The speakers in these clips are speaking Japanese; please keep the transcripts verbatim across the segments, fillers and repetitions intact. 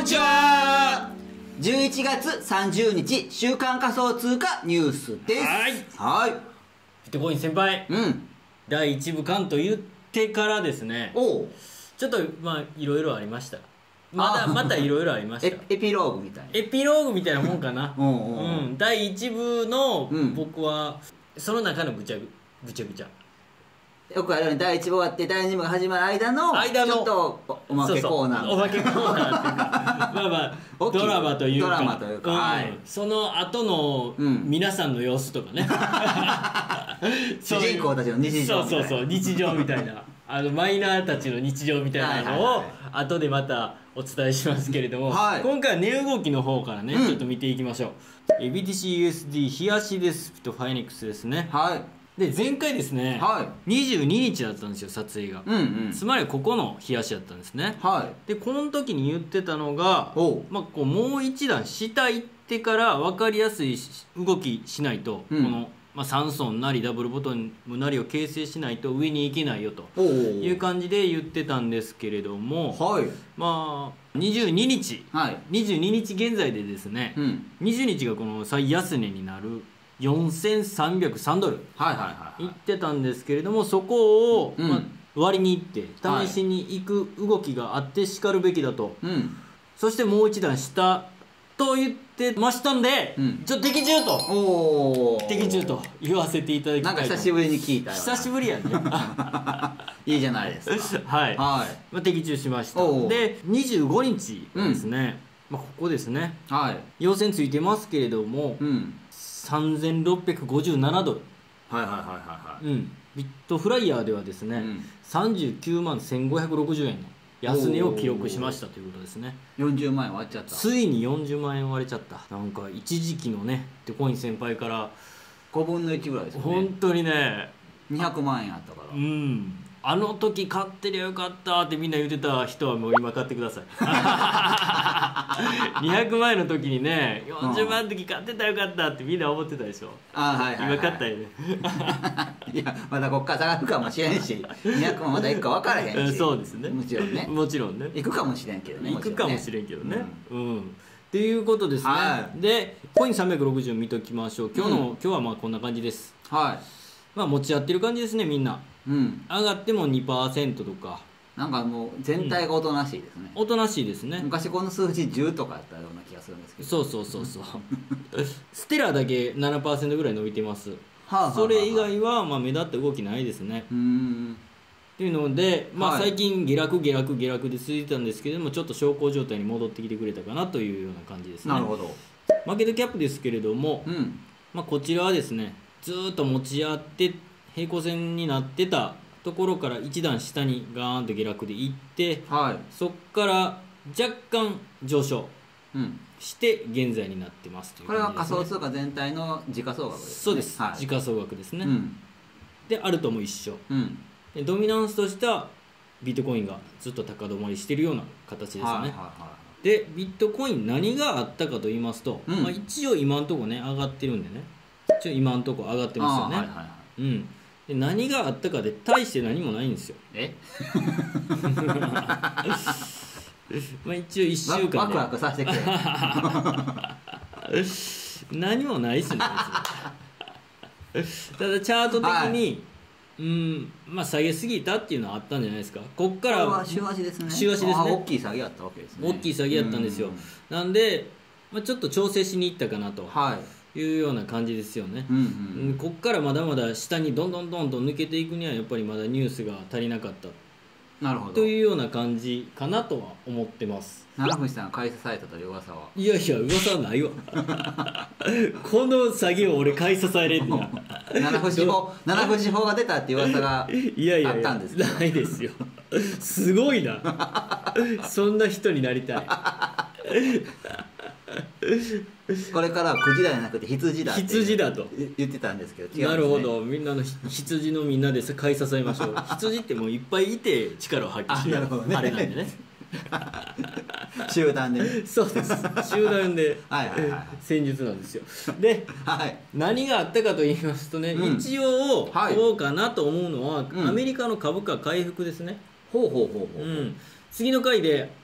ちは。じゅういちがつさんじゅうにち週間仮想通貨ニュースです。 はいはい。 ビットコイン先輩、 うん。 だいいち部完と言ってからですね、 おう。 ちょっとまあいろいろありました。まだまたいろいろありました。 エエピローグみたいな。 エピローグみたいなもんかな。 うんうんうんうん、だいいち部のうん僕はその中のぐちゃぐぐちゃぐちゃ。 よくあるようにだいいち部終わってだいに部が始まる間の間のちょっと お, おまけコーナーそうそうおまけコーナーっていうかまあまあ大きいドラマというかドラマというか、 うんはい、 その後のうん皆さんの様子とかね主人公たちの日常みたいな。 そうそうそう日常みたいなあのマイナーたちの日常みたいなのを後でまたお伝えしますけれども、 はい、今回は値動きの方からね、うん、ちょっと見ていきましょう。 ビーティーシーユーエスディー 日足ですとファイニックスですね。 はいで前回ですね、はい、にじゅうににちだったんですよ撮影が、うんうん、つまりここの日足だったんですね、はい、でこの時に言ってたのが、まあ、こうもう一段下行ってから分かりやすい動きしないと、うん、この、まあ、さん損なりダブルボトムなりを形成しないと上に行けないよという感じで言ってたんですけれども、はい、まあにじゅうににち、はい、にじゅうににち現在でですね、うん、にじゅうににちがこの最安値になるよんせんさんびゃくさんドル言ってたんですけれども、そこを、うんまあ、割りに行って試しに行く動きがあってしかるべきだと、はい、そしてもう一段下と言ってましたんで、うん、ちょっと的中とお的中と言わせていただきたいと。 なんか久しぶりに聞いたよ。 久しぶりやねいいじゃないですか。はい、はいまあ、的中しました。でにじゅうごにちですね、うんまあ、ここですね、はい、陽線ついてますけれども、うんさんぜんろっぴゃくごじゅうななドル、はいはいはいはいはい、うん、ビットフライヤーではですね、うん、さんじゅうきゅうまんせんごひゃくろくじゅうえんの安値を記録しましたということですね。 よんじゅうまんえん割っちゃった。 ついによんじゅうまんえん割れちゃった。なんか一時期のねビットコイン先輩からごぶんのいちぐらいですよね。 本当にねにひゃくまんえんあったから、 うんあの時買ってりゃよかったってみんな言ってた人はもう今買ってくださいにひゃくまんえんの時にねよんじゅうまんの時買ってたらよかったってみんな思ってたでしょ。あはいはい、はい、今買ったよねいやまだこっから下がるかもしれんしにひゃくまんまだいくか分からへんしそうですねもちろんねもちろんねいくかもしれんけどねいくかもしれんけどねうん、うんっていうことですね、はい、でコインさんびゃくろくじゅう見ときましょう。今日の、うん、今日はまあこんな感じです。はいまあ持ち合ってる感じですねみんな、うん、上がっても にパーセント とかなんかもう全体がおとなしいですね、 うん、おとなしいですね。 昔この数字じゅうとかやったような気がするんですけどそうそうそうそうステラだけ ななパーセント ぐらい伸びてます。はあはあはあ、それ以外はまあ目立った動きないですね。うーんっていうので、まあ、最近下落下落下落で続いてたんですけれどもちょっと小康状態に戻ってきてくれたかなというような感じですね。 なるほど。 マーケットキャップですけれども、うんまあ、こちらはですねずーっと持ち合って平行線になってたところから一段下にガーンと下落でいって、はい、そこから若干上昇して現在になってますという感じですね。 これは仮想通貨全体の時価総額ですね。 そうです、はい、時価総額ですね、うん、でアルトも一緒、うんでドミナンスとしてはビットコインがずっと高止まりしているような形ですね、はいはいはい、でビットコイン何があったかと言いますと、うんまあ、一応今のところね上がってるんでね一応今のところ上がってますよね、はいはいはい、うんで何があったかで大して何もないんですよ。えまあ一応いっしゅうかんでワクワクさせてくれ何もないっすねただチャート的に、はいうんまあ下げすぎたっていうのはあったんじゃないですか。こっからは週足ですね。 週足ですね。 大きい下げやったわけですね。 大きい下げやったんですよ。なんで、まあ、ちょっと調整しに行ったかなというような感じですよね、うんうん、こっからまだまだ下にどんどんどんどん抜けていくにはやっぱりまだニュースが足りなかったなるほどというような感じかなとは思ってます。 七藤さんが買い支えたという噂は。 いやいや噂はないわこの下げを俺買い支えれんねや七藤法七藤法が出たっていう噂があったんですけど。 いやいやいやないですよすごいなそんな人になりたいこれからはくじだじゃなくて羊だって羊だと言ってたんですけど違うんですね。 なるほどみんなの羊のみんなで買い支えましょう羊ってもういっぱいいて力を発揮してる あ, ね、あれなんでね集団で、ね、 そうです集団ではいはい、はい、戦術なんですよ。で、はい、何があったかと言いますとね、うん、一応どうかなと思うのは、はい、アメリカの株価回復ですね。 ほうほうほうほう、 うん、次の回で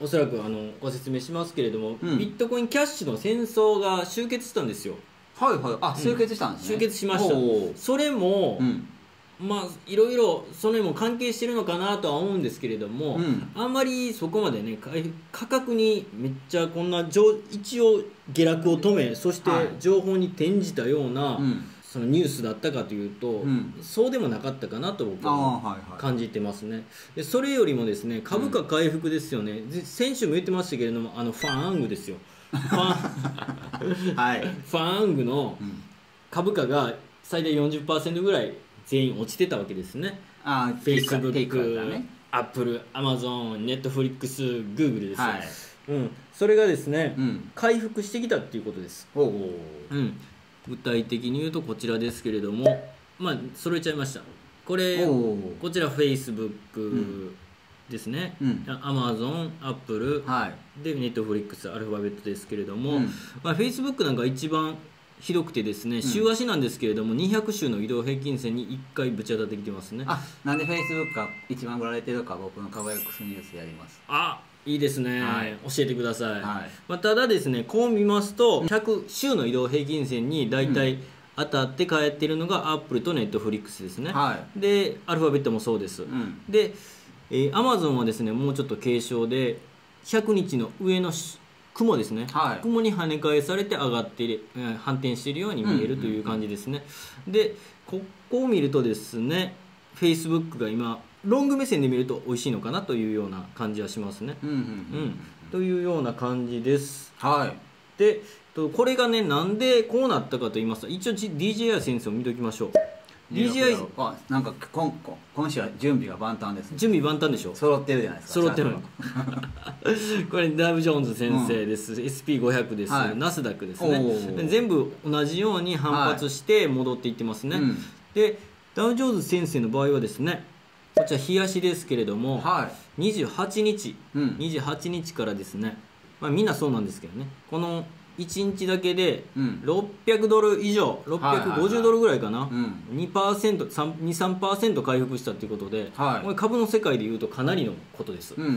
おそらくあのご説明しますけれども、うん、ビットコインキャッシュの戦争が終結したんですよ。 はいはい。あ、終結したんですね。 終結しました。それも、うん、まあいろいろそれも関係してるのかなとは思うんですけれども、うん、あんまりそこまでね価格にめっちゃこんな一応下落を止め、そして情報に転じたような、はい、そのニュースだったかというと、うん、そうでもなかったかなと僕は感じてますね。でそれよりもですね、株価回復ですよね。うん、先週も言ってましたけれども、あのファングですよ。ファン、はい、ファングの株価が最大 よんじゅっパーセント ぐらい全員落ちてたわけですね。あ、フェイスブック、アップル、アマゾン、ネットフリックス、グーグルですよ。はい、うん、それがですね、うん、回復してきたっていうことです。おう、うん、具体的に言うとこちらですけれども、まあ揃えちゃいました。これこちらフェイスブックですね、アマゾン、アップルでネットフリックス、アルファベットですけれども、まあ、フェイスブックなんか一番ひどくてですね、週足なんですけれどもにひゃく週の移動平均線にいっかいぶち当たってきてますね。 あ、なんでフェイスブックが一番売られてるか僕のカバヤックスニュースやります。 あ、いいですね、はい、教えてください。はい、まあ、ただですね、こう見ますとひゃく週の移動平均線にだいたい当たって帰ってるのがアップルとネットフリックスですね。はい、でアルファベットもそうです。うん、で、えー、アマゾンはですねもうちょっと軽症でひゃくにちの上の雲ですね、はい、雲に跳ね返されて上がっている、えー、反転しているように見えるという感じですね。でここを見るとですね、フェイスブックが今ロング目線で見ると美味しいのかなというような感じはしますね。うんうんうんうん、というような感じです。はい、でこれがねなんでこうなったかと言いますと、一応 ディージェーアイ 先生を見ときましょう。 ディージェーアイあ、なんか今今週は準備が万端ですね。 準備万端でしょ。 揃ってるじゃないですか。 揃ってるこれダウジョーンズ先生です、うん、エスピーごひゃく です、はい、ナスダックですね。全部同じように反発して戻っていってますね。はい、うん、でダウジョーンズ先生の場合はですね、こちら日足ですけれども、はい、にじゅうはちにち、うん、にじゅうはちにちからですね、まあ、みんなそうなんですけどね、このいちにちだけでろっぴゃくドル以上、ろっぴゃくごじゅうドルぐらいかな、にパーセント、に、さんパーセント 回復したということで、はい、これ株の世界でいうとかなりのことです。うんうんうん、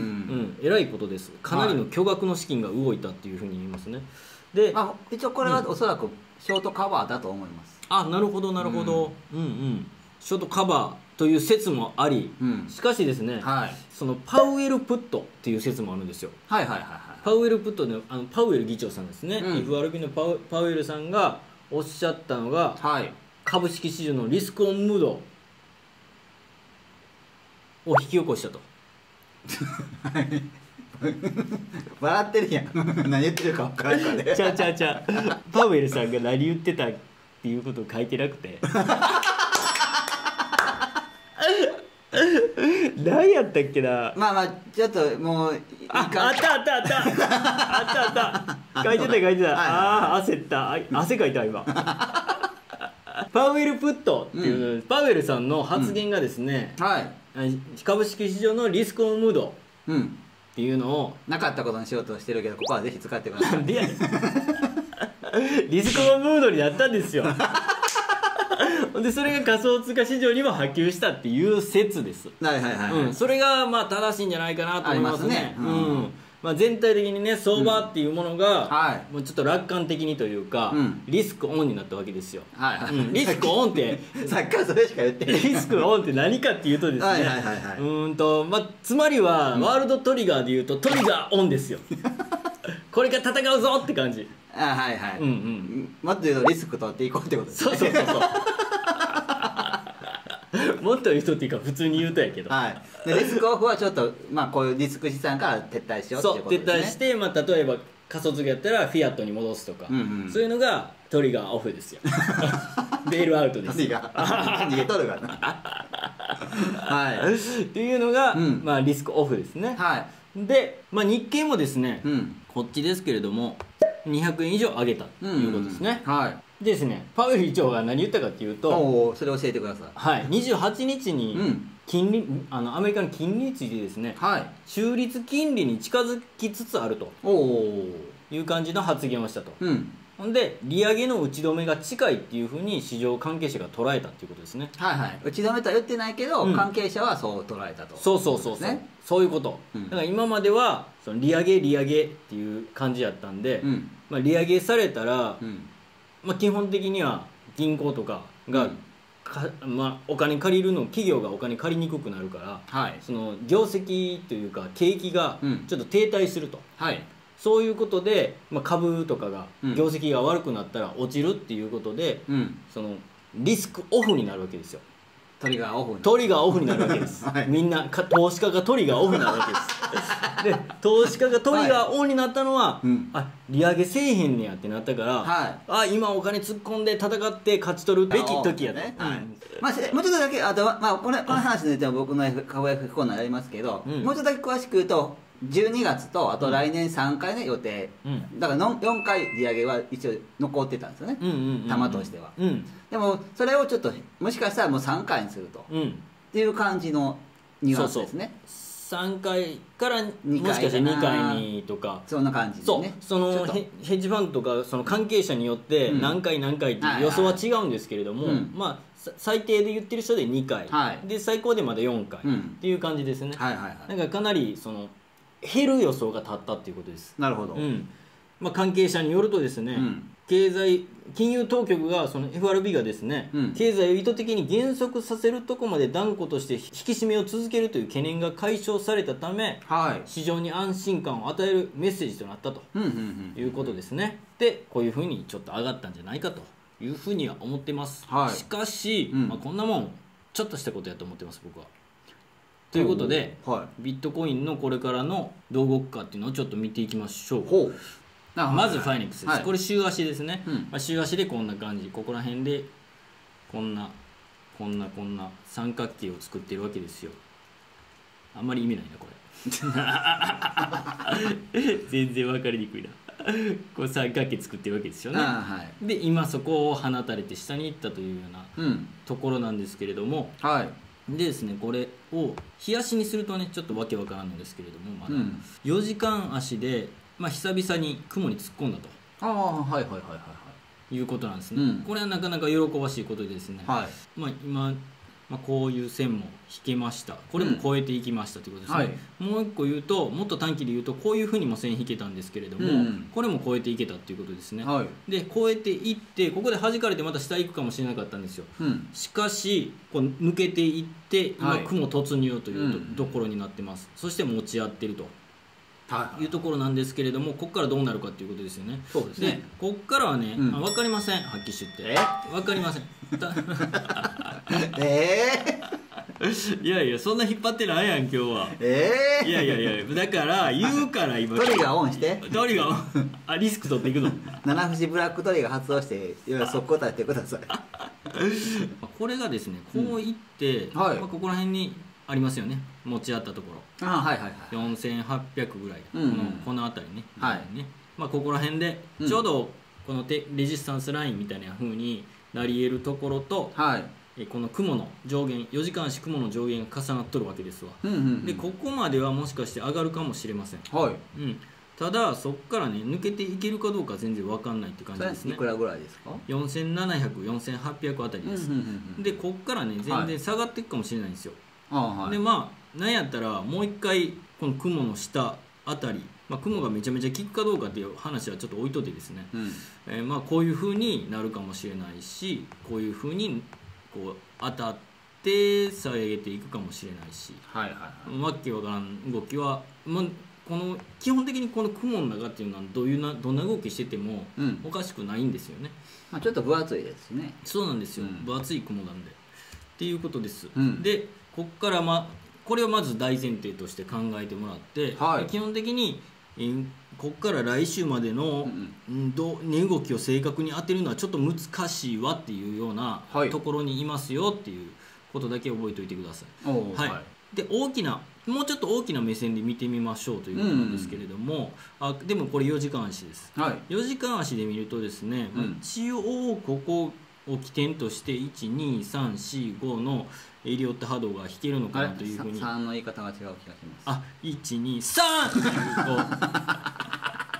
えらいことです。かなりの巨額の資金が動いたっていうふうに言いますね。で、 あ、一応これはおそらくショートカバーだと思います。 あ、なるほどなるほど、うん、うんうんショートカバーという説もあり、うん、しかしですね、はい、そのパウエルプットっていう説もあるんですよ。はいはいはいはい。パウエルプットの、あのパウエル議長さんですね、うん、エフアールビー のパウ、パウエルさんがおっしゃったのが、はい、株式市場のリスクオンムードを引き起こしたと。 笑ってるやん。何言ってるか分からんからね。 ちゃうちゃうちゃう。パウエルさんが何言ってたっていうことを書いてなくて。何やったっけな。 まあまあちょっともういいか。あったあったあったあったあった書いてた書いてた。ああ焦った、汗かいた今。パウエルプットっていう、うん、パウエルさんの発言がですね、うん、はい、株式市場のリスクオンムードっていうのを、 うん、なかったことにしようとしてるけど、ここはぜひ使ってください。 でリスクオンムードになったんですよ。でそれが仮想通貨市場にも波及したっていう説です。はいはいはい、うん、それがまあ正しいんじゃないかなと思いますね。ありますね。うん、うんまあ、全体的にね相場っていうものが、うんはい、もうちょっと楽観的にというか、うん、リスクオンになったわけですよ。はいはい、うん、リスクオンってさっきからそれしか言ってない。 リスクオンって何かっていうとですね、はいはいはいはい、うんと、まあ、つまりはワールドトリガーでいうとトリガーオンですよ。これから戦うぞって感じ。 あはいはい、うんうん、もっと言うとリスク取っていこうってことですね。そうそうそうそう。 もっと言うとっていうか普通に言うとやけど、はい、 でリスクオフはちょっと、まあ、こういうリスク資産から撤退しようっていうことですね。 そう撤退して、まあ、例えば仮想通貨やったらフィアットに戻すとか、うんうん、そういうのがトリガーオフですよ。ベールアウトです。トリガー逃げとるがな。はい、っていうのが、うんまあ、リスクオフですね。はい、で、まあ、日経もですね、うん、こっちですけれどもにひゃくえん以上上げたということですね。うんうん、はいでですね、パウエル議長が何言ったかっていうと、 おそれ教えてください。 はい、にじゅうはちにちに金利、うん、あのアメリカの金利についてですね、はい、中立金利に近づきつつあるという感じの発言をしたと、うん、 ほんで利上げの打ち止めが近いっていうふうに市場関係者が捉えたっていうことですね。 はいはい、打ち止めとは言ってないけど、うん、関係者はそう捉えたと。 そうそうそうそう、ね、そういうこと、うん、だから今まではその利上げ利上げっていう感じやったんで、うん、まあ、利上げされたら、うん、まあ、基本的には銀行とかが、うんかまあ、お金借りるの企業がお金借りにくくなるから、はい、その業績というか景気がちょっと停滞すると、うん、はい、そういうことで、まあ、株とかが業績が悪くなったら落ちるっていうことで、うん、そのリスクオフになるわけですよ。 トリガーオフにトリガーオフになるわけです、はい、みんなか投資家がトリガーオフになるわけですで投資家がトリガーオフになったのは、はい、あ利上げせえへんねやってなったから、はい、あ今お金突っ込んで戦って勝ち取るべき時やと、ね、はい、 まあ、もうちょっとだけあと、まあ、このこの話については僕の株 F コーナーやりますけど、うん、もうちょっとだけ詳しく言うとじゅうにがつとあと来年さんかいの予定、うん、だからのよんかい利上げは一応残ってたんですよね、玉としては、うん、でもそれをちょっともしかしたらもうさんかいにすると、うん、っていう感じのニュアンスですね。 そうそうさんかいからもしかしたらにかいにとかそんな感じでね。 そうそのヘッジファンドとかその関係者によって何回何回っていう予想は違うんですけれども、まあ最低で言ってる人でにかい、はい、で最高でまだよんかいっていう感じですね、はいはいはい、なんかかなりその減る予想が立ったっていうことです。 なるほど、 うん、まあ、関係者によるとですね、うん、経済金融当局がその エフアールビー がですね、うん、経済を意図的に減速させるとこまで断固として引き締めを続けるという懸念が解消されたため、はい、市場に安心感を与えるメッセージとなったということですね。でこういうふうにちょっと上がったんじゃないかというふうには思ってます、はい、しかし、うん、まあ、こんなもんちょっとしたことやと思ってます僕は。ということで、はい、ビットコインのこれからのどう動くかっていうのをちょっと見ていきましょう。ほうまずファイネックスです、はい、これ週足ですね、うん、まあ、週足でこんな感じ、ここら辺でこんなこんなこんな三角形を作ってるわけですよ。あんまり意味ないなこれ全然分かりにくいなこう三角形作ってるわけですよね、はい、で今そこを放たれて下に行ったというようなところなんですけれども、うん、はい、でですね、これを日足にするとねちょっとわけわからんのですけれども、まだよじかん足で、まあ、久々に雲に突っ込んだと、ああ、はいはいはいはいはいいうことなんですね、うん、これはなかなか喜ばしいことでですね、はい、まあ、今、まあ、こういう線も引けました、これも超えていきましたということですね、うん、はい、もう一個言うともっと短期で言うとこういうふうにも線引けたんですけれども、うん、これも超えていけたということですね、はい、で超えていってここで弾かれてまた下行くかもしれなかったんですよ、うん、しかしこう抜けていって今雲突入というと、ところになってます、そして持ち合ってるというところなんですけれども、ここからどうなるかということですよね。そうですね。でここからはね、うん、あ、分かりません、はっきり言って分かりませんえー、いやいやそんな引っ張ってないやん今日は。えー、いやいやいやだから言うから今トリガーオンしてトリガーオンあリスク取っていくの七節ブラックトリガー発動して速攻立ってくださいこれがですねこういって、うん、はい、まあ、ここら辺にありますよね、持ち合ったところ、あ、はいはいはい、よんせんはっぴゃくぐらい、うんうん、このこの辺りね、はい、ね、まあ、ここら辺でちょうどこのテレジスタンスラインみたいな風になり得るところと、はい、この雲の上限よじかん足雲の上限が重なっとるわけですわ、うんうんうん、でここまではもしかして上がるかもしれません、はい、うん、ただそこからね抜けていけるかどうか全然分かんないって感じですね。 いくらぐらいですか？ よんせんななひゃく、よんせんはっぴゃくあたりです、うんうんうんうん、でここからね全然下がっていくかもしれないんですよ、はい、でまあなんやったらもう一回この雲の下あたり、まあ、雲がめちゃめちゃ効くかどうかっていう話はちょっと置いといてですね、うん、えー、まあこういう風になるかもしれないし、こういう風にこう当たって下げていくかもしれないし、はいはいはい、わけわからん動きは、まあ、この基本的にこの雲の中っていうのはどういうなどんな動きしててもおかしくないんですよね、 うん、まあ、ちょっと分厚いですね。 そうなんですよ、うん、分厚い雲なんでっていうことです、うん、でここから、まあ、これをまず大前提として考えてもらって、はい、基本的にここから来週までの、うん、ど値動きを正確に当てるのはちょっと難しいわっていうようなところにいますよっていうことだけ覚えておいてください、はいはい、で大きなもうちょっと大きな目線で見てみましょうということなんですけれども、うん、あでもこれよじかん足です、はい、よじかん足で見るとですね、うん、一応ここを起点としていちにさんしごのエリオット波動が引けるのかなというふうに。 さんの言い方が違う気がします。 あ、いちにさん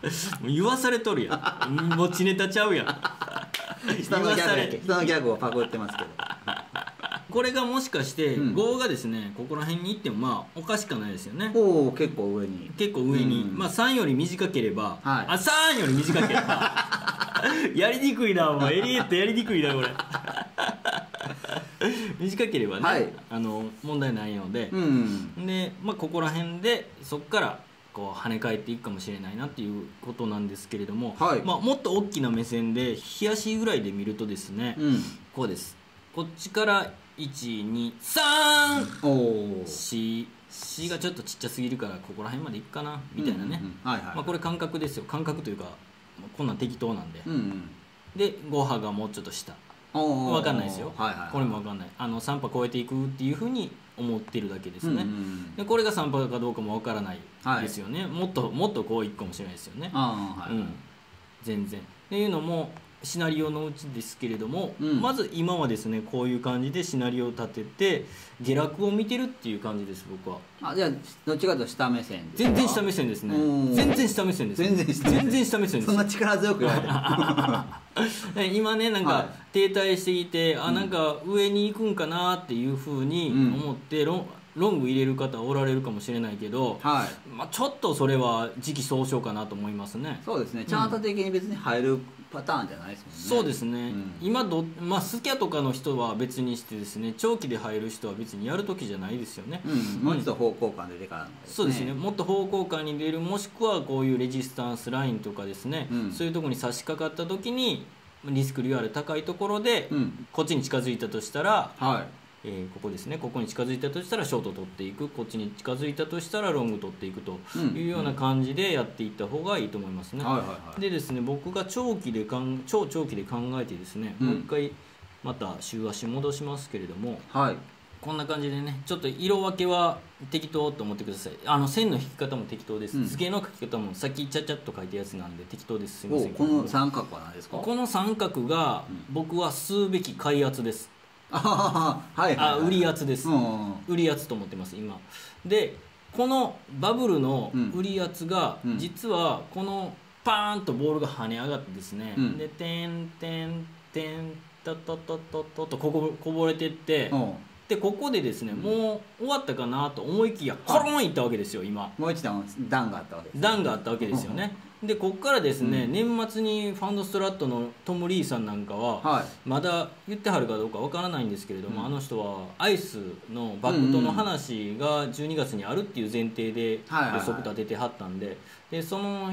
言わされとるやん。持ちネタちゃうやん。 人のギャグやけ人のギャグをパクってますけどこれがもしかしてごがですね、ここら辺に行ってもまあおかしくないですよね。 おお、結構上に結構上に、まあさんより短ければ、あさんより短ければやりにくいな、もうエリエットやりにくいなこれ短ければね、はい、あの問題ないので、うんうん、で、まあ、ここら辺でそこからこう跳ね返っていくかもしれないなっていうことなんですけれども、はい、まあ、もっと大きな目線で日足ぐらいで見るとですね、うん、こうです。こっちからいちにさん C, C がちょっとちっちゃすぎるからここら辺までいくかなみたいなね、これ感覚ですよ。感覚というかこんなん適当なんで、うんうん、でご波がもうちょっと下、分かんないですよ、はいはいはい、これも分かんない。あのさん波超えていくっていうふうに思ってるだけですね、うんうん、でこれがさん波かどうかも分からないですよね、はい、もっともっとこういくかもしれないですよね、はい、うん、全然っていうのもシナリオのうちですけれども、うん、まず今はですねこういう感じでシナリオを立てて下落を見てるっていう感じです。僕は。 あ、じゃあどっちかというと下目線ですか？ 全然下目線ですね。全然下目線です。 全然下目線。 全然下目線です。 そんな力強く言われてる今ねなんか停滞していて、はい、あ、なんか上に行くんかなっていうふうに思って、うん、ロンロング入れる方おられるかもしれないけど、はい、まあ、ちょっとそれは時期尚早かなと思いますね。 そうですね、チャート的に別に入るパターンじゃないですもんね。 そうですね、うん、今ど、まあ、スキャとかの人は別にしてですね、長期で入る人は別にやる時じゃないですよね、 うん、もうちょっと方向感で出てからの、ね、 そうですね、もっと方向感に出る、もしくはこういうレジスタンスラインとかですね、うん、そういうところに差し掛かった時にリスクリワール高いところで、うん、こっちに近づいたとしたら、はい、えー、ここですね、ここに近づいたとしたらショート取っていく、こっちに近づいたとしたらロング取っていくというような感じでやっていった方がいいと思いますね。でですね、僕が長期でかん超長期で考えてですね、うん、もう一回また週足戻しますけれども、はい、こんな感じでね、ちょっと色分けは適当と思ってください。あの線の引き方も適当です、うん、図形の書き方もさっきちゃちゃっと書いたやつなんで適当です。すいません。 この三角は何ですか？ この三角が僕は吸うべき買圧です。 あ、はいはいはい、 あ、売り圧です、うんうん、売り圧と思ってます今で。このバブルの売り圧が、うん、実はこのパーンとボールが跳ね上がってですね、うん、でてんてんてんととととととこぼこぼれてって、うん、でここでですね、うん、もう終わったかなと思いきやコロンいったわけですよ。今もう一段段があったわけです、ね、 段があったわけですよね。でここからですね、うん、年末にファンドストラットのトム・リーさんなんかは、はい、まだ言ってはるかどうかわからないんですけれども、うん、あの人はアイスのバックトの話がじゅうにがつにあるっていう前提で予測立ててはったんで、でその、うん、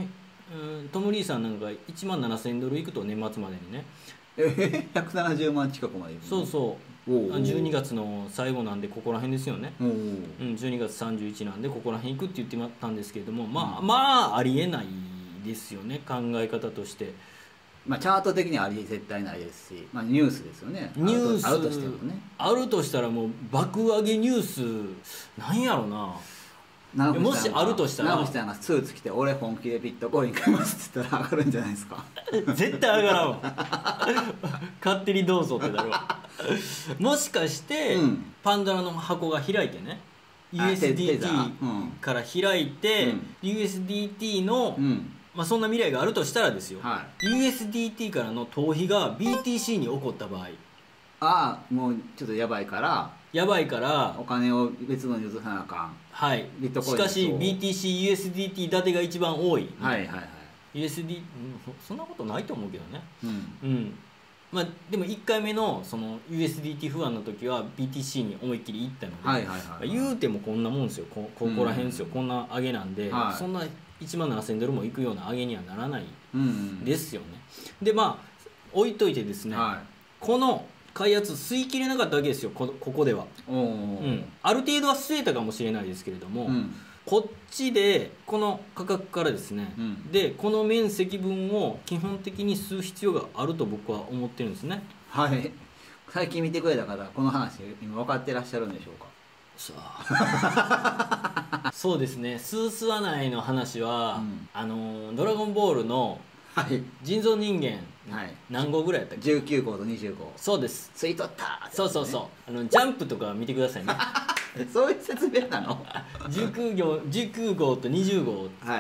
トム・リーさんなんかいちまんななせんドルいくと年末までにね、 えひゃくななじゅうまん近くまでいく、ね、 そうそうじゅうにがつの最後なんでここら辺ですよね、うん、じゅうにがつさんじゅういちなんでここら辺行くって言ってまったんですけれども、まあ、まあありえないですよね、考え方として。 まあ、チャート的にはあり絶対ないですし、まあ、ニュースですよね。 ニュースあるとしてもね、 あるとしたらもう爆上げニュースなんやろな。もしあるとしたら直樹さんがスーツ着て俺本気でビットコイン買いますって言ったら上がるんじゃないですか。 絶対上がらんわ勝手にどうぞってなるわもしかして、うん、パンドラの箱が開いてね、 ユーエスディーティー から開いて、うん、ユーエスディーティー の、うん、まあ、そんな未来があるとしたらですよ、はい、ユーエスディーティー からの逃避が ビーティーシー に起こった場合、 ああもうちょっとやばいからやばいからお金を別のに移さなあかん、 はい、ビットコインしかし ビーティーシーユーエスディーティー 建てが一番多い、はいはいはい、ユーエスディー、うん、そんなことないと思うけどね、うん、うん、まあ、でもいっかいめ の, その ユーエスディーティー 不安の時は ビーティーシー に思いっきりいったので、はいはいはいはい、言うてもこんなもんですよ、 こ, ここら辺ですよ、うん、こんな上げなんで、はい、そんないちまんななせんドルもいくような上げにはならないですよね、うんうん、でまあ置いといてですね、はい、この買い圧吸い切れなかったわけですよ、 こ, ここでは、うん、ある程度は吸えたかもしれないですけれども、うん、こっちでこの価格からですね、うん、でこの面積分を基本的に吸う必要があると僕は思ってるんですね。 はい、最近見てくれた方この話今分かってらっしゃるんでしょうか。 さあそうですね、吸う吸わないの話は、うん、あのドラゴンボールの人造人間、はい、何号ぐらいやったっけ。 じゅうきゅうごうとにじゅうごう。 そうです、 吸い取った、ね、 そうそうそう、あのジャンプとか見てくださいねそういう説明なのじゅうきゅうごうとにじゅうごう、はい、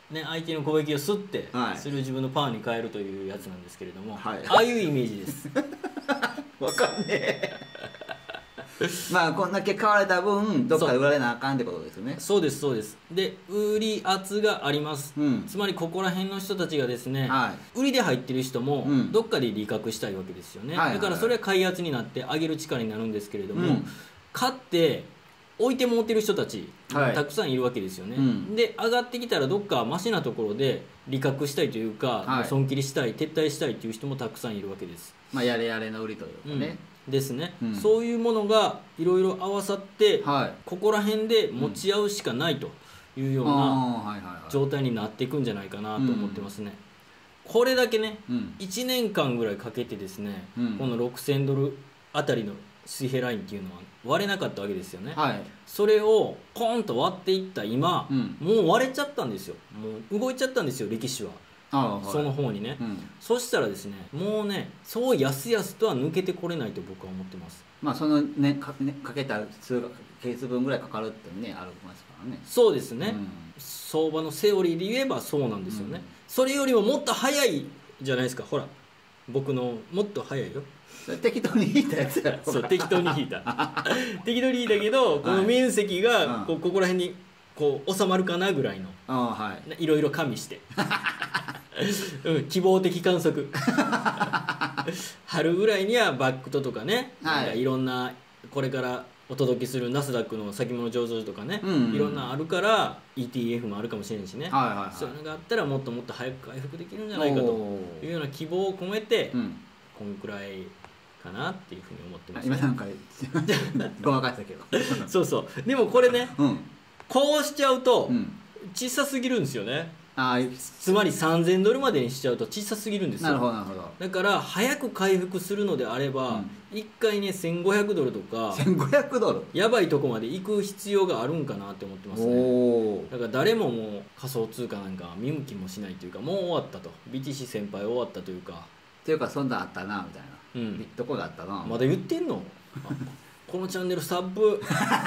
ね、相手の攻撃をすって、はい、それを自分のパワーに変えるというやつなんですけれども、はい、ああいうイメージですわかんねえまあこんだけ買われた分どっかで売られなあかんってことですよね。 そうですそうです。で売り圧があります、うん、つまりここら辺の人たちがですね、はい、売りで入ってる人もどっかで利確したいわけですよね、うん、だからそれは買い圧になって上げる力になるんですけれども、うん、買って置いて持ってる人たちがたくさんいるわけですよね、はい、うん、で上がってきたらどっかマシなところで利確したいというか、はい、損切りしたい撤退したいという人もたくさんいるわけです。 まあやれやれの売りというかね、 うん、ですね、うん、そういうものがいろいろ合わさって、はい、ここら辺で持ち合うしかないというような状態になっていくんじゃないかなと思ってますね、うん、これだけね、うん、いちねんかんぐらいかけてですね、うん、このろくせんドルあたりの水平ラインっていうのは割れなかったわけですよね、はい、それをコーンと割っていった今、うん、もう割れちゃったんですよ。もう動いちゃったんですよ歴史は。あ、その方にね、うん、そしたらですねもうねそうやすやすとは抜けてこれないと僕は思ってます。 まあそのね か, ねかけた数ケース分ぐらいかかるってねありますからね。 そうですね、うん、相場のセオリーで言えばそうなんですよね、うん、それよりももっと早いじゃないですか。ほら僕のもっと早いよ。 適当に引いたやつやろ。そう適当に引いた適当に引いたけど、はい、この面積がこうここら辺にこう収まるかなぐらいの、はい、いろいろ加味してうん、希望的観測春ぐらいにはバックトとかね、はい、なんかいろんなこれからお届けするナスダックの先物上場とかね、うんうん、いろんなあるから イーティーエフ もあるかもしれんしね、はいはいはい、そういうのがあったらもっともっと早く回復できるんじゃないかというような希望を込めて、うん、こんくらいかなっていうふうに思ってます、 ね、今なんかごまかしたけどそうそうでもこれね、うん、こうしちゃうと小さすぎるんですよね。あつまりさんぜんドルまでにしちゃうと小さすぎるんですよ。 なるほどなるほど。 だから早く回復するのであれば、うん、いっかいねせんごひゃくドルとかせんごひゃくドルやばいとこまで行く必要があるんかなって思ってますね。だから誰ももう仮想通貨なんか見向きもしないというかもう終わったと ビーティーシー 先輩終わったというかっていうかそんなんあったなみたいな、うん、どこがあったなまだ言ってんのこのチャンネルサブ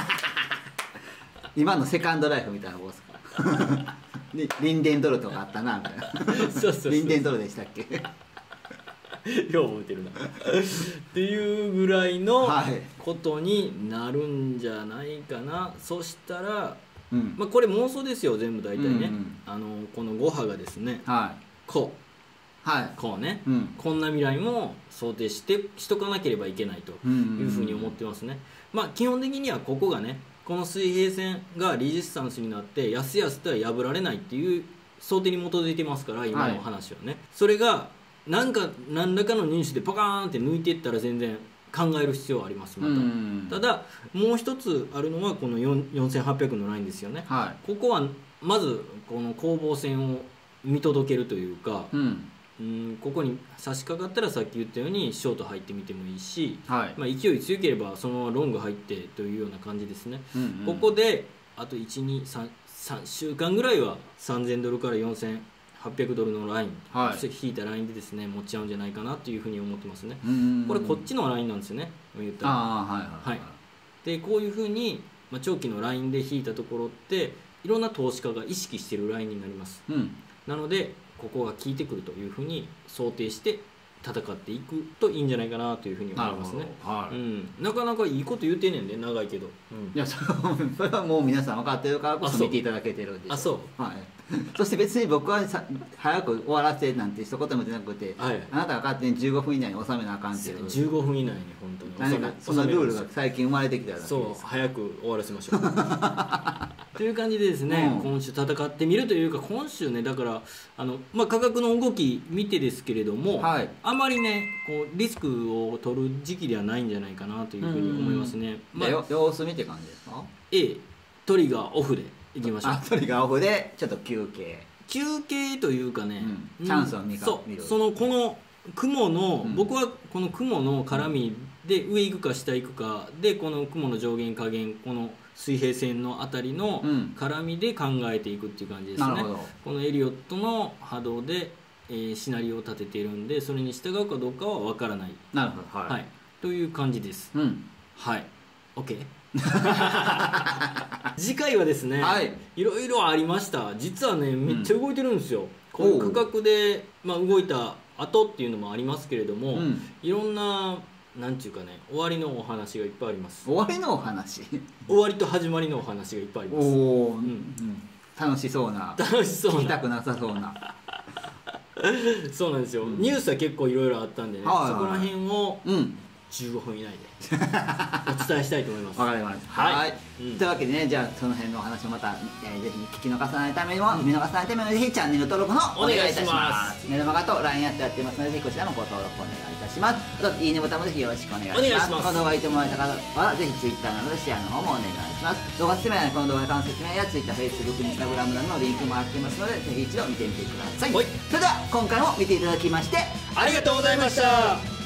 今のセカンドライフみたいなボスかリンデンドルとかあったなみたいなそうそうそうリンデンドルでしたっけよう覚えてるなっていうぐらいのことになるんじゃないかな、はい、そしたら、うんまあ、これ妄想ですよ全部大体ね、うんうん、あのこのご波がですね、はい、こう、はい、こうね、うん、こんな未来も想定してしとかなければいけないというふうに思ってますね。まあ基本的にはここがねこの水平線がレジスタンスになってやすやすとは破られないっていう想定に基づいてますから今の話はね、はい、それが何か何らかの入手でパカーンって抜いていったら全然考える必要はありますまた。ただもう一つあるのはこのよんせんはっぴゃくのラインですよね、はい、ここはまずこの攻防戦を見届けるというか、うんうんここに差し掛かったらさっき言ったようにショート入ってみてもいいし、はいまあ、勢い強ければそのままロング入ってというような感じですね、うんうん、ここであといち、に、さん、さんしゅうかんぐらいはさんぜんドルからよんせんはっぴゃくドルのライン、はい、引いたラインでですね持ち合うんじゃないかなというふうに思ってますね。これこっちのラインなんですよね言ったら。あ、はいはいはい、でこういうふうに、まあ、長期のラインで引いたところっていろんな投資家が意識しているラインになります、うん、なのでここが効いてくるというふうに想定して戦っていくといいんじゃないかなというふうに思いますね、はいうん、なかなかいいこと言うてんねんで長いけど、うん、いやそれはもう皆さん分かってるからこそ見ていただけてるんであそう、 はい、そして別に僕はさ早く終わらせなんて一言も出なくて、はい、あなたが勝手にじゅうごふん以内に収めなあかんっていうじゅうごふん以内に本当に何かそのルールが最近生まれてきただけです。 そう早く終わらせましょうという感じでですね、うん、今週戦ってみるというか今週ねだからあの、まあ、価格の動き見てですけれども、はい、あまりねこうリスクを取る時期ではないんじゃないかなというふうに思いますね。 まあ、様子見って感じですか。 A トリガーオフでいきましょう。あトリガーオフでちょっと休憩休憩というかね、 うん、チャンスを見る、 そうそのこの雲の、うん、僕はこの雲の絡みで上行くか下行くかでこの雲の上限下限この水平線のあたりの絡みで考えていくっていう感じですね、うん、このエリオットの波動で、えー、シナリオを立てているんでそれに従うかどうかは分からない。 なるほど、はい、 はい、という感じです、うん、はい OK 次回はですね、はい、いろいろありました。実はねめっちゃ動いてるんですよ、うん、この価格で、まあ、動いた後っていうのもありますけれども、うん、いろんななんていうかね、終わりのお話がいっぱいあります。 終わりのお話終わりと始まりのお話がいっぱいあります。お、 うんうん、楽しそうな、 楽しそうな、 聞きたくなさそうなそうなんですよ、うん、ニュースは結構いろいろあったんでね、はいはい、そこら辺をじゅうごふん以内でお伝えしたいと思います。 わかります。はい、はい、うん、というわけでね、じゃあその辺のお話をまた、えー、ぜひ聞き逃さないためにも、うん、見逃さないためにもぜひチャンネル登録のお願いいたします。メルマガと ライン アットやってますので、ぜひこちらもご登録お願いいたします。あといいねボタンもぜひよろしくお願いします。お願いします。この動画見てもらえた方はぜひ Twitter などでシェアの方もお願いします。動画説明欄にこの動画の説明や Twitter、Facebook、Instagram などのリンクも貼ってますので、ぜひ一度見てみてください。それでは今回も見ていただきましてありがとうございました。